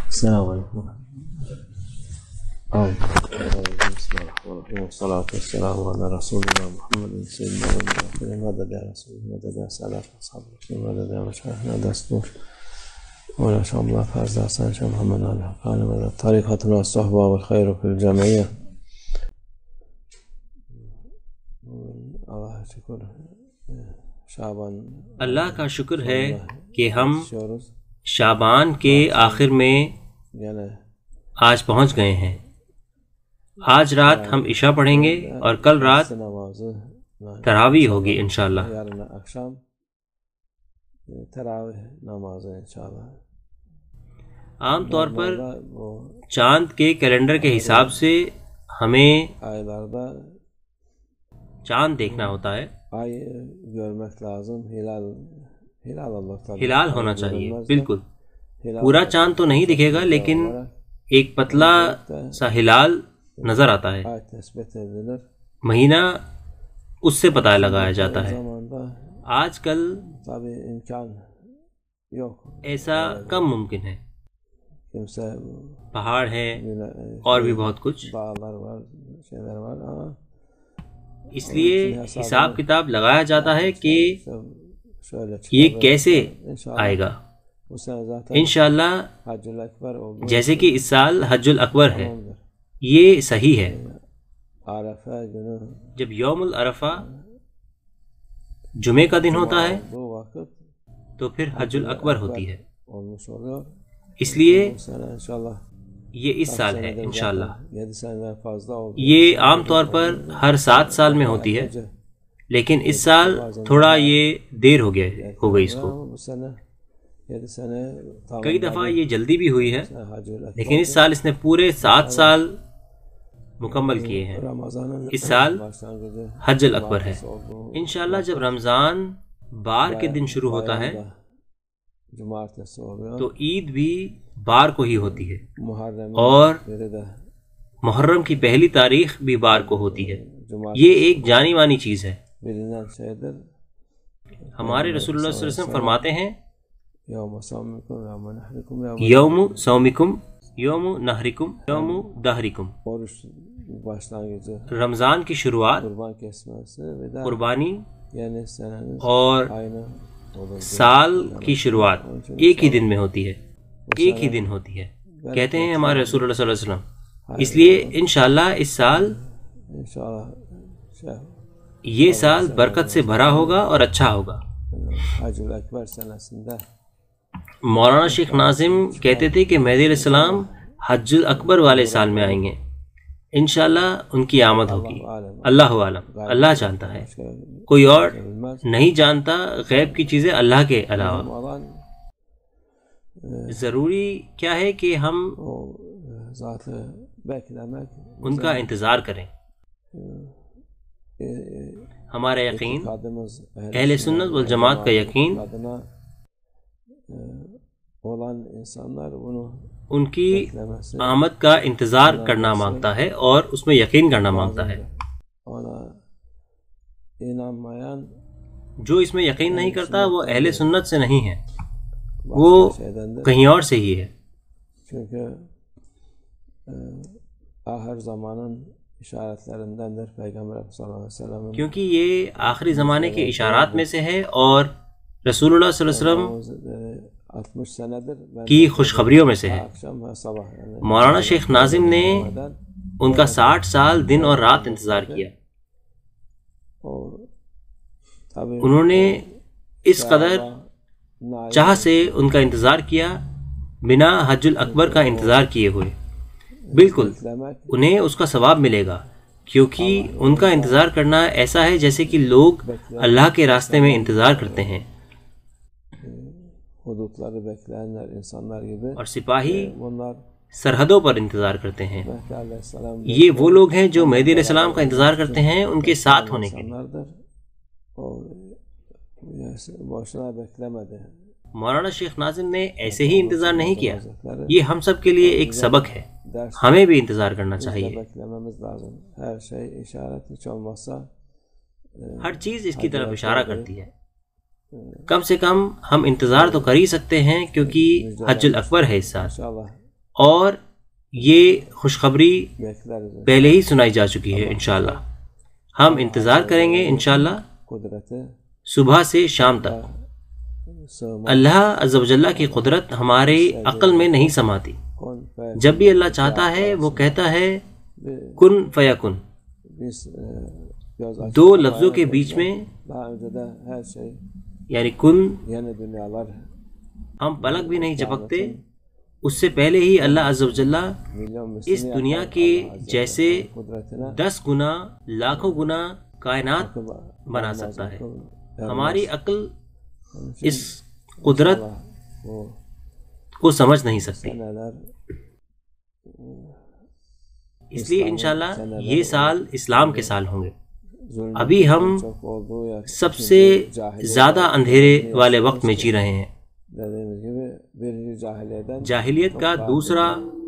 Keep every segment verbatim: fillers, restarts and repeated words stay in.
السلام علیکم. بسم اللہ الرحمن الرحیم والصلاة والسلام علی رسول اللہ محمد سیدنا و مدد یا رسول مدد یا صلاة اصحاب رسول مدد یا مشاہدنا دستور مولا شاء اللہ فرض حسن شاہ محمد علیہ قال مدد طریقتنا الصحبہ والخیر فی الجمعیہ. اللہ شکر شعبان اللہ کا شکر ہے کہ ہم شعبان کے آخر میں آج پہنچ گئے ہیں. آج رات ہم عشاء پڑھیں گے اور کل رات تراویح ہوگی انشاءاللہ. عام طور پر چاند کے کیلنڈر کے حساب سے ہمیں چاند دیکھنا ہوتا ہے. ہلال ہونا چاہیے. بالکل پورا چاند تو نہیں دکھے گا لیکن ایک پتلا سا ہلال نظر آتا ہے. مہینہ اس سے پتہ لگایا جاتا ہے. آج کل ایسا کم ممکن ہے. پہاڑ ہیں اور بھی بہت کچھ، اس لیے حساب کتاب لگایا جاتا ہے کہ یہ کیسے آئے گا. انشاءاللہ جیسے کہ اس سال حج الاکبر ہے، یہ صحیح ہے. جب یوم العرفہ جمعے کا دن ہوتا ہے تو پھر حج الاکبر ہوتی ہے. اس لیے یہ اس سال ہے انشاءاللہ. یہ عام طور پر ہر سات سال میں ہوتی ہے لیکن اس سال تھوڑا یہ دیر ہو گیا ہو گئی اس کو. کئی دفعہ یہ جلدی بھی ہوئی ہے لیکن اس سال اس نے پورے سات سال مکمل کیے ہیں. اس سال حج الاکبر ہے. انشاءاللہ جب رمضان بار کے دن شروع ہوتا ہے تو عید بھی بار کو ہی ہوتی ہے اور محرم کی پہلی تاریخ بھی بار کو ہوتی ہے. یہ ایک جانی مانی چیز ہے. ہمارے رسول اللہ صلی اللہ علیہ وسلم فرماتے ہیں یوم صومکم یوم نحرکم یوم دہرکم. رمضان کی شروعات قربانی اور سال کی شروعات ایک ہی دن میں ہوتی ہے، ایک ہی دن ہوتی ہے کہتے ہیں ہمارے رسول اللہ صلی اللہ علیہ وسلم. اس لیے انشاءاللہ اس سال یہ سال برکت سے بھرا ہوگا اور اچھا ہوگا. مولانا شیخ ناظم کہتے تھے کہ مہدی علیہ السلام حج الاکبر والے سال میں آئیں گے. انشاءاللہ ان کی آمد ہوگی. اللہ عالم، اللہ جانتا ہے، کوئی اور نہیں جانتا غیب کی چیزیں اللہ کے علاوہ. ضروری کیا ہے کہ ہم ان کا انتظار کریں. ہمارا یقین، اہل سنت والجماعت کا یقین، ان کی آمد کا انتظار کرنا مانگتا ہے اور اس میں یقین کرنا مانگتا ہے. جو اس میں یقین نہیں کرتا وہ اہل سنت سے نہیں ہے، وہ کہیں اور سے ہی ہے. کیونکہ یہ آخری زمانے کے اشارات میں سے ہے اور رسول اللہ صلی اللہ علیہ وسلم کی خوشخبریوں میں سے ہے. مولانا شیخ ناظم نے ان کا ساٹھ سال دن اور رات انتظار کیا. انہوں نے اس قدر چاہ سے ان کا انتظار کیا بنا حج الاکبر کا انتظار کیے ہوئے. بالکل انہیں اس کا ثواب ملے گا کیونکہ ان کا انتظار کرنا ایسا ہے جیسے کہ لوگ اللہ کے راستے میں انتظار کرتے ہیں. اور سپاہی سرحدوں پر انتظار کرتے ہیں. یہ وہ لوگ ہیں جو مہدی علیہ السلام کا انتظار کرتے ہیں ان کے ساتھ ہونے کے لیے. مولانا شیخ ناظم نے ایسے ہی انتظار نہیں کیا. یہ ہم سب کے لیے ایک سبق ہے، ہمیں بھی انتظار کرنا چاہیے. ہر چیز اس کی طرف اشارہ کرتی ہے. کم سے کم ہم انتظار تو کر ہی سکتے ہیں کیونکہ حج الاکبر ہے اس سال. اور یہ خوشخبری پہلے ہی سنائی جا چکی ہے انشاءاللہ. ہم انتظار کریں گے انشاءاللہ صبح سے شام تک. اللہ عز و جل کی قدرت ہماری عقل میں نہیں سماتی. جب بھی اللہ چاہتا ہے وہ کہتا ہے کن فیکن. دو لفظوں کے بیچ میں یعنی کن ہم پلک بھی نہیں جھپکتے، اس سے پہلے ہی اللہ عز و جل اس دنیا کے جیسے دس گنا لاکھوں گنا کائنات بنا سکتا ہے. ہماری عقل اس قدرت کو سمجھ نہیں سکتی. اس لیے انشاءاللہ یہ سال اسلام کے سال ہوں گے. ابھی ہم سب سے زیادہ اندھیرے والے وقت میں جی رہے ہیں. جاہلیت کا دوسرا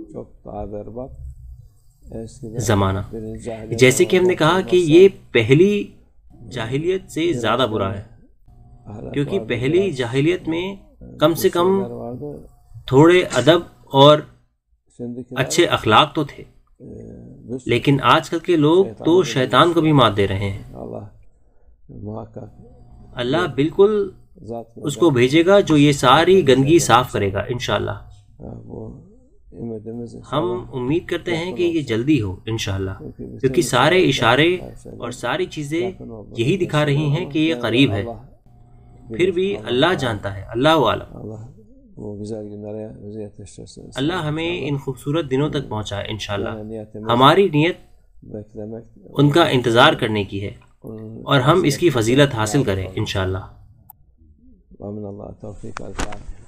زمانہ، جیسے کہ ہم نے کہا کہ یہ پہلی جاہلیت سے زیادہ برا ہے، کیونکہ پہلی جاہلیت میں کم سے کم تھوڑے ادب اور اچھے اخلاق تو تھے، لیکن آج کل کے لوگ تو شیطان کو بھی مات دے رہے ہیں. اللہ بالکل اس کو بھیجے گا جو یہ ساری گندگی صاف کرے گا انشاءاللہ. ہم امید کرتے ہیں کہ یہ جلدی ہو انشاءاللہ، کیونکہ سارے اشارے اور ساری چیزیں یہی دکھا رہی ہیں کہ یہ قریب ہے. پھر بھی اللہ جانتا ہے، اللہ عالم. اللہ ہمیں ان خوبصورت دنوں تک پہنچائے انشاءاللہ. ہماری نیت ان کا انتظار کرنے کی ہے اور ہم اس کی فضیلت حاصل کریں انشاءاللہ.